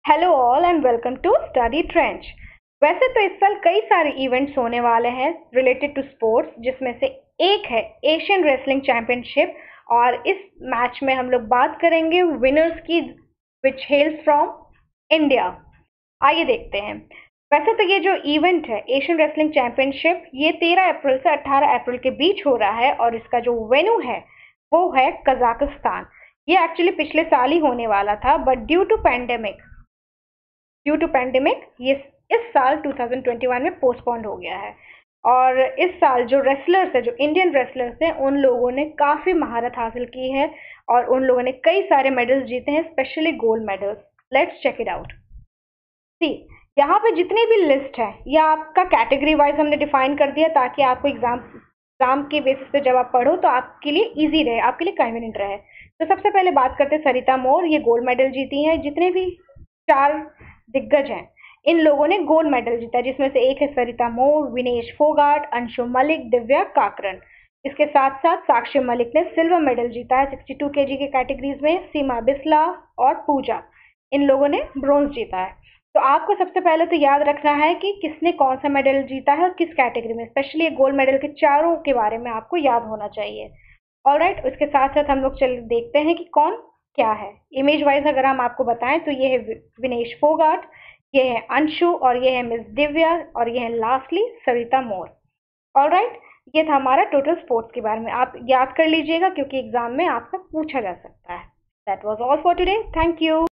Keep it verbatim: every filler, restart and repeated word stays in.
Hello all and welcome to Study Trench. वैसे तो इस साल कई सारे इवेंट्स होने वाले हैं रिलेटेड टू स्पोर्ट्स, जिसमें से एक है एशियन रेसलिंग चैंपियनशिप। और इस मैच में हम लोग बात करेंगे विनर्स की, विच हेल्स फ्रॉम इंडिया। आइए देखते हैं। वैसे तो ये जो इवेंट है एशियन रेसलिंग चैंपियनशिप, ये तेरह अप्रैल से अठारह अप्रैल के बीच हो रहा है और इसका जो वेन्यू है वो है कजाकिस्तान। ये एक्चुअली पिछले साल ही होने वाला था, but due to pandemic due to pandemic ये इस साल दो हज़ार इक्कीस में पोस्टपोन्ड हो गया है। और इस साल जो रेसलर्स है, जो इंडियन रेसलर्स हैं, उन लोगों ने काफ़ी महारत हासिल की है और उन लोगों ने कई सारे मेडल्स जीते हैं, specially gold medals. Let's check it out. See, यहाँ पे जितनी भी लिस्ट है ये आपका कैटेगरी वाइज हमने डिफाइन कर दिया, ताकि आपको एग्जाम एग्जाम के बेसिस पे जब आप पढ़ो तो आपके लिए इजी रहे, आपके लिए कन्वीनियंट रहे। तो सबसे पहले बात करते हैं सरिता मोर। ये गोल्ड मेडल जीती हैं। जितने भी चार दिग्गज हैं, इन लोगों ने गोल्ड मेडल जीता है, जिसमें से एक है सरिता मोर, विनेश फोगाट, अंशु मलिक, दिव्या काकरन। इसके साथ साथ साक्षी मलिक ने सिल्वर मेडल जीता है बासठ केजी के कैटेगरीज में। सीमा बिस्ला और पूजा, इन लोगों ने ब्रोंज जीता है। तो आपको सबसे पहले तो याद रखना है कि किसने कौन सा मेडल जीता है और किस कैटेगरी में, स्पेशली गोल्ड मेडल के चारों के बारे में आपको याद होना चाहिए। ऑलराइट, उसके साथ साथ हम लोग चल देखते हैं कि कौन क्या है। इमेज वाइज अगर हम आपको बताएं तो ये है विनेश फोगाट, ये है अंशु, और ये है मिस दिव्या, और ये है लास्टली सरिता मोर। ऑलराइट, ये था हमारा टोटल स्पोर्ट्स के बारे में। आप याद कर लीजिएगा क्योंकि एग्जाम में आपका पूछा जा सकता है। That was all for today. Thank you.